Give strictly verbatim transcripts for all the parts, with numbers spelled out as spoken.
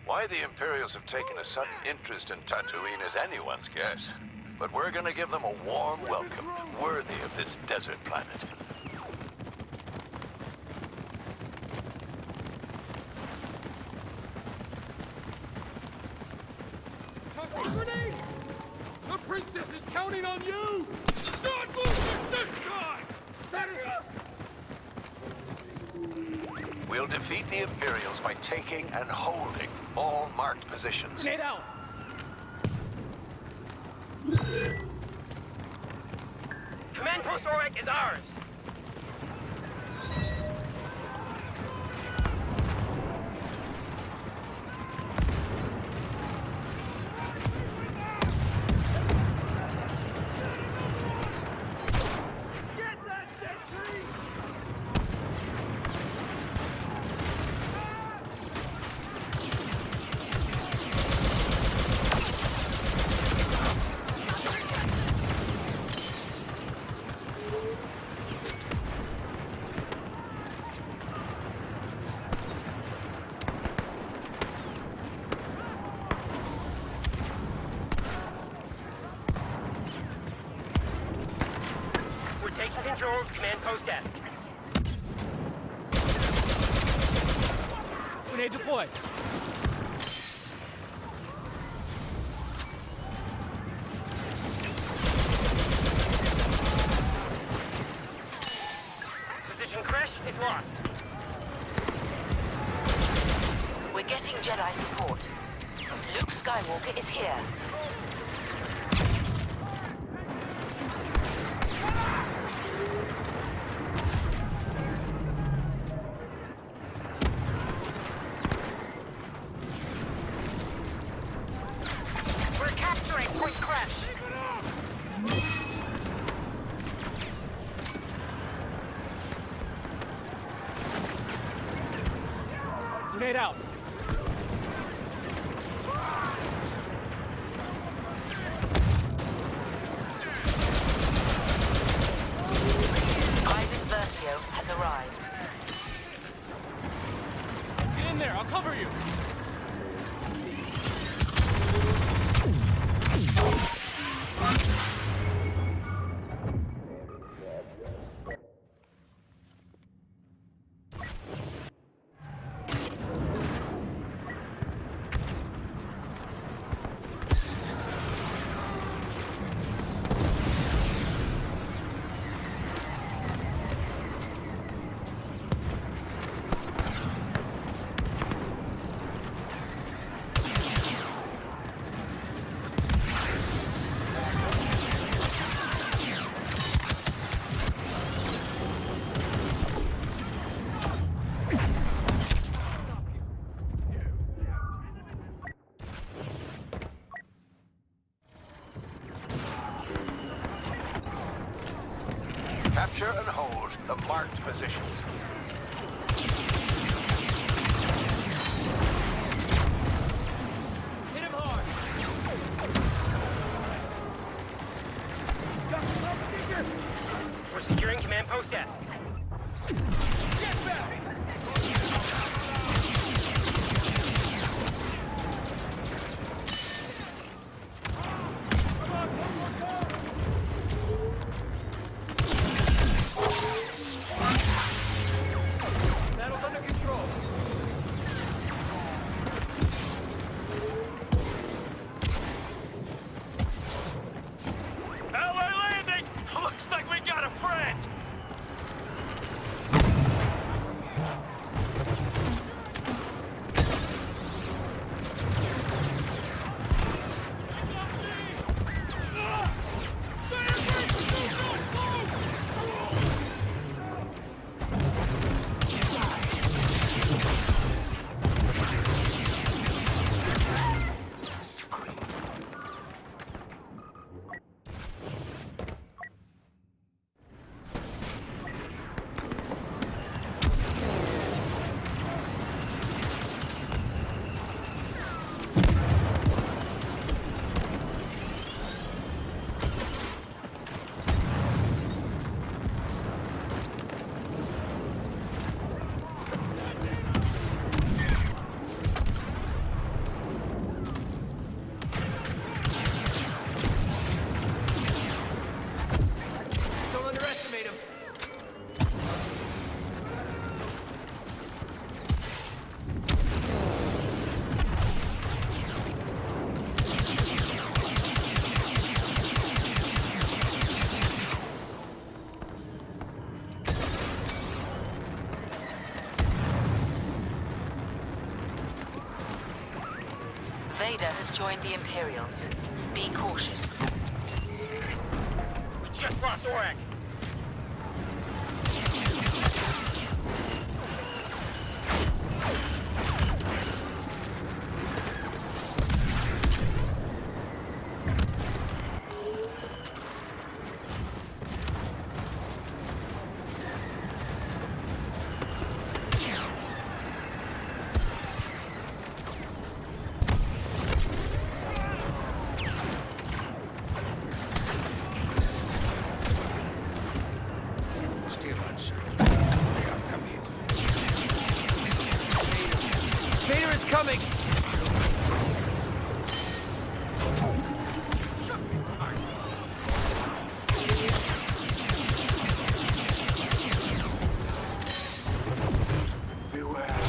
Why the Imperials have taken a sudden interest in Tatooine is anyone's guess. But we're gonna give them a warm welcome, worthy of this desert planet. Grenade! The princess is counting on you! Not moving this time! Set it up! We'll defeat the Imperials by taking and holding all marked positions. Grenade out! Command post Oryx is ours! Taking control of command post desk. Grenade deployed. Position crash is lost. We're getting Jedi support. Luke Skywalker is here. Grenade out. Isaac Versio has arrived. Get in there, I'll cover you. Capture and hold the marked positions. Hit him hard. We're securing command post desk. Get back! Vader has joined the Imperials. Be cautious. We just lost Orak. Vader is coming! Beware.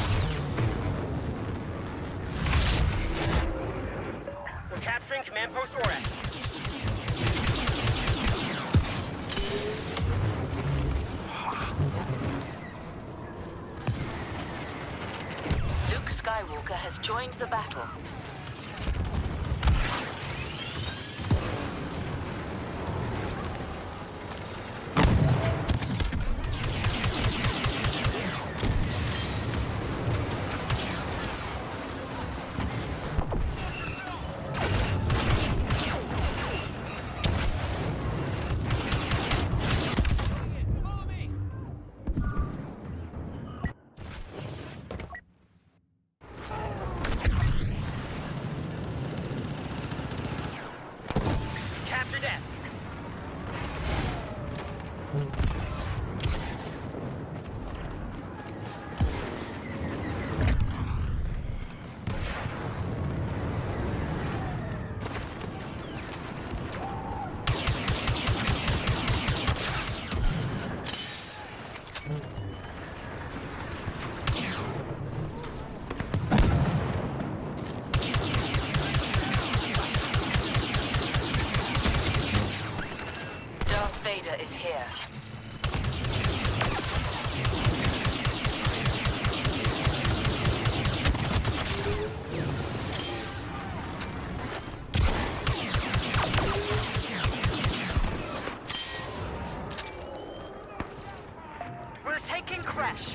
We're capturing Command Post Orak. Luke Skywalker has joined the battle. Follow me! Capture desk. Darth Vader is here. We're taking crash.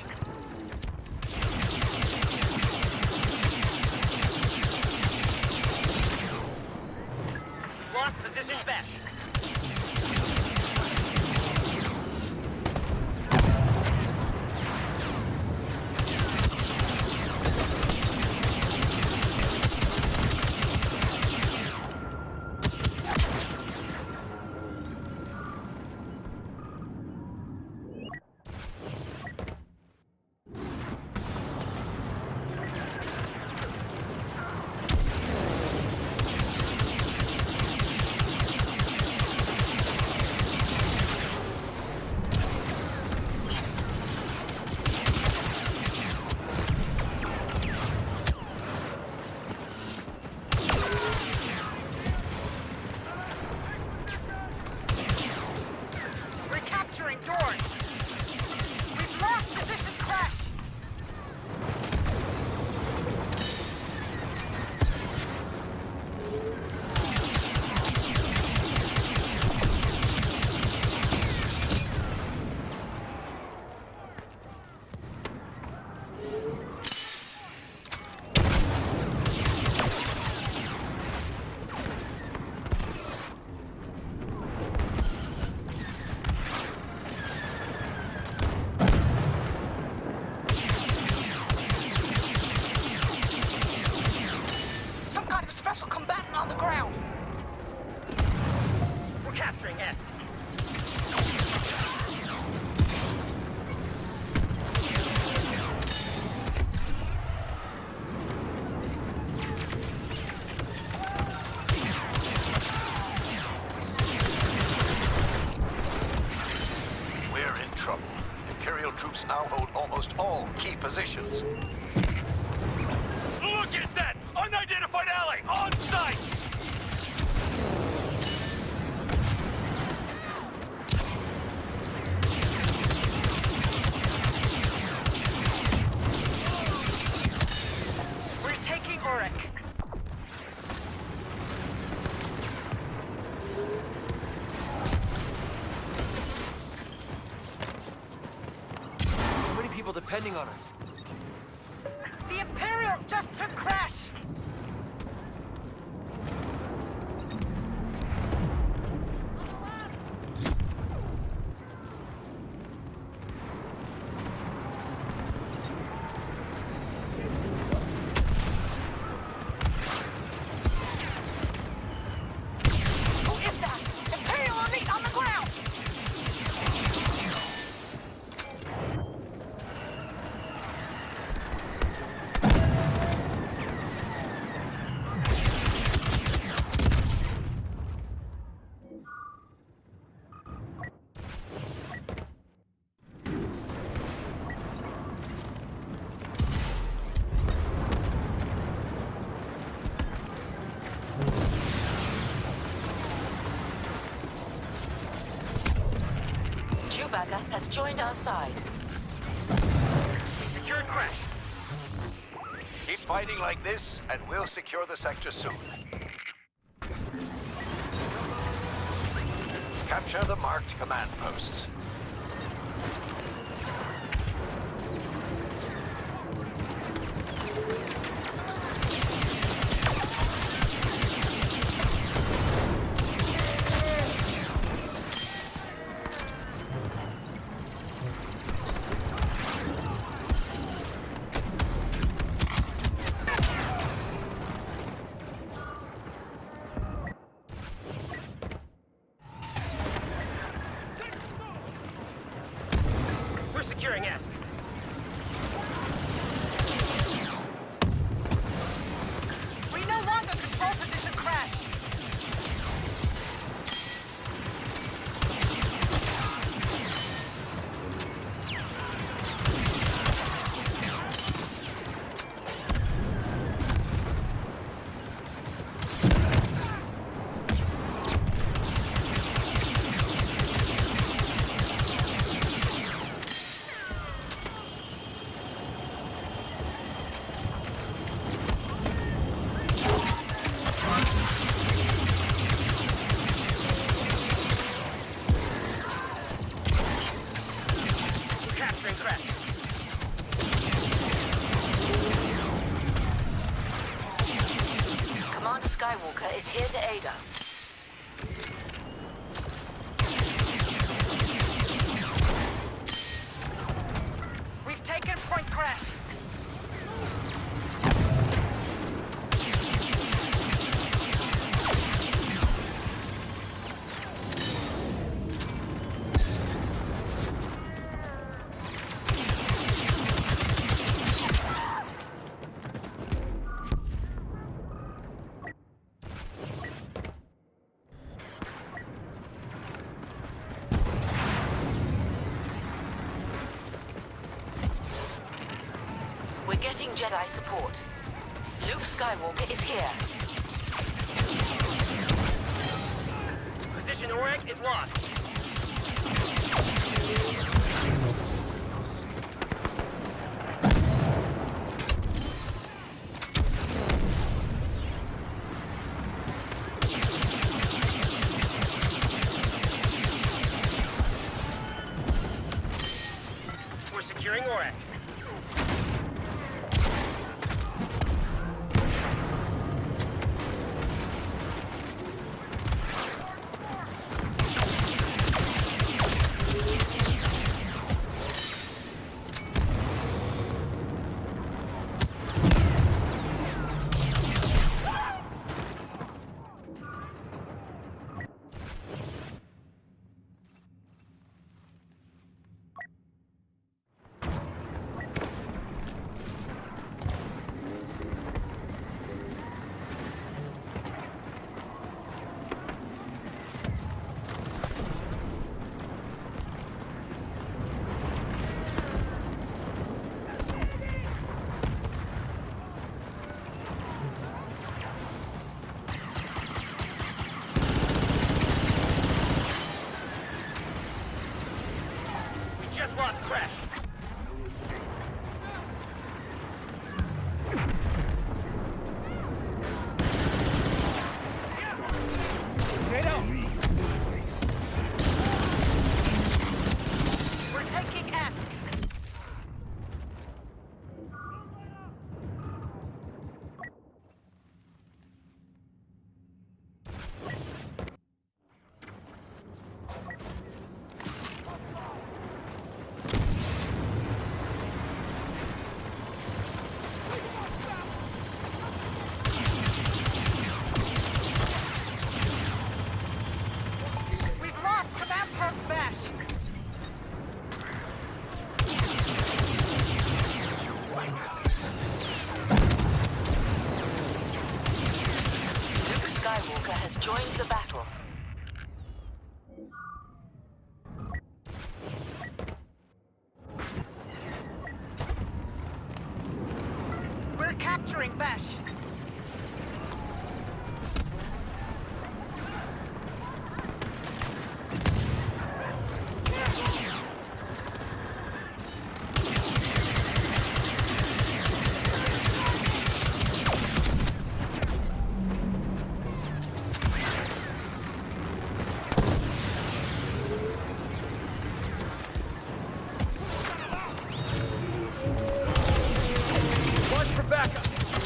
Lost position Besh. We're capturing Dorn. We've lost position crash. Some kind of special combatant on the ground. We're capturing S. We're in trouble. Imperial troops now hold almost all key positions. Look at that! Unidentified ally on site! We're taking Orak. depending on us. The Imperials just took Crash! Chewbacca has joined our side. Secured Crash. Keep fighting like this, and we'll secure the sector soon. Capture the marked command posts. Securing S. We no longer control position Crash. Commander Skywalker is here to aid us. We've taken Point Crash. We're getting Jedi support. Luke Skywalker is here. Position Orek is lost. We're securing Orek. Skywalker has joined the battle. We're capturing Bash. Watch for backup!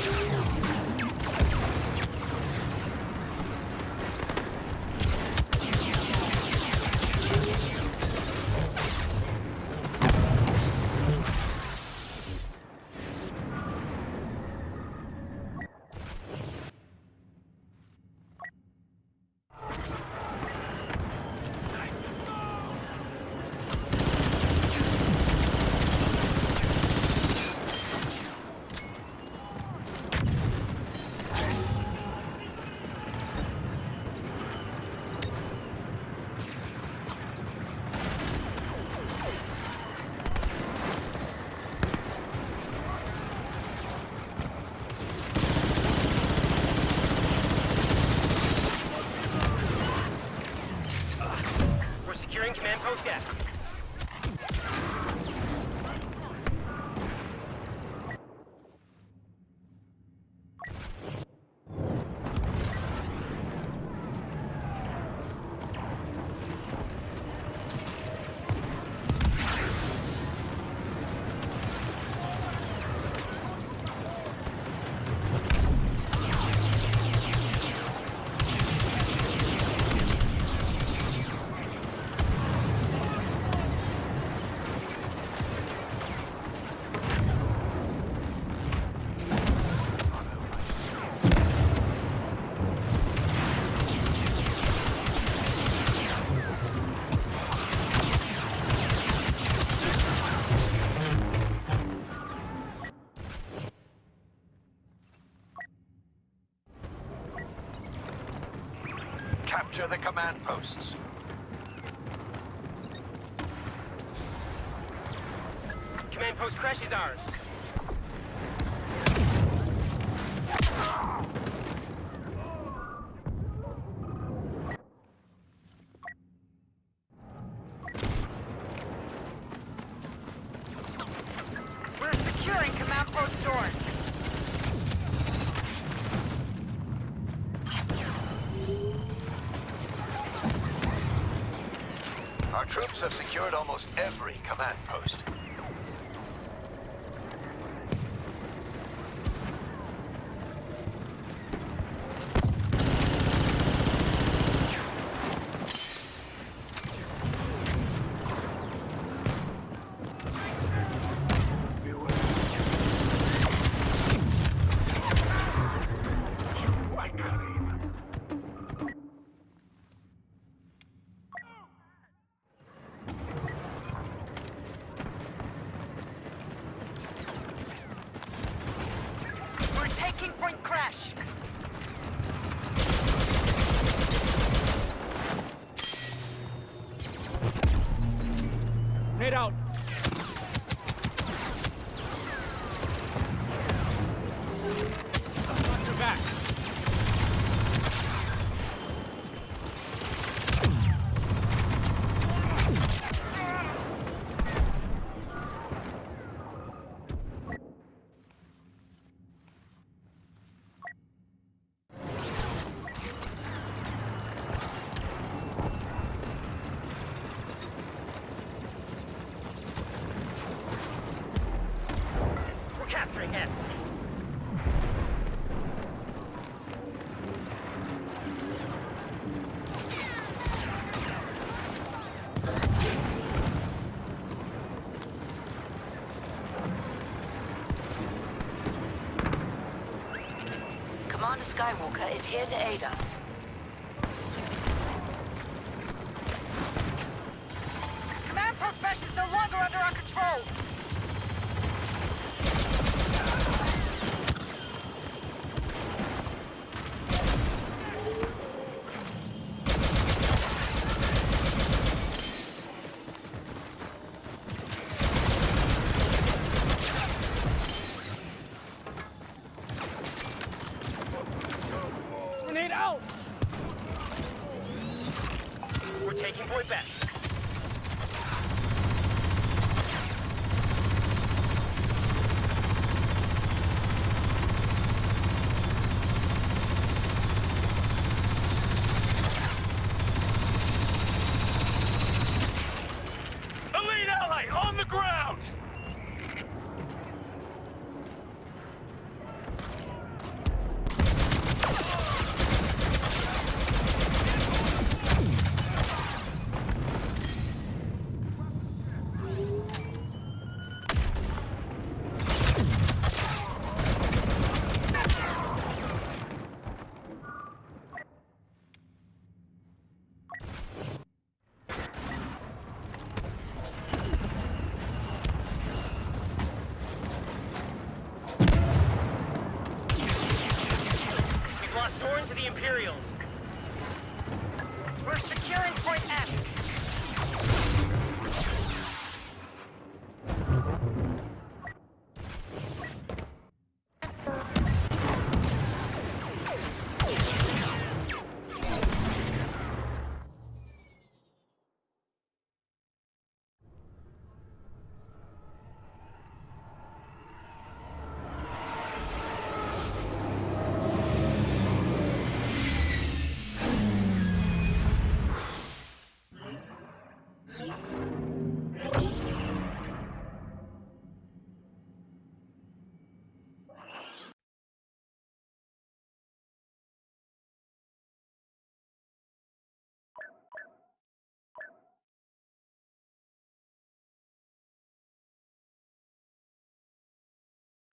We're securing command post gas. Capture the command posts. Command post crash is ours. We're securing command post doors. Our troops have secured almost every command post. We're taking point crash. Nade out! Watch your back! We're capturing S. Commander Skywalker is here to aid us. Command post Bash is no longer under our control. Help! We're taking point back. Elite ally on the ground! We've lost Thorn to the Imperials. We're securing Point F.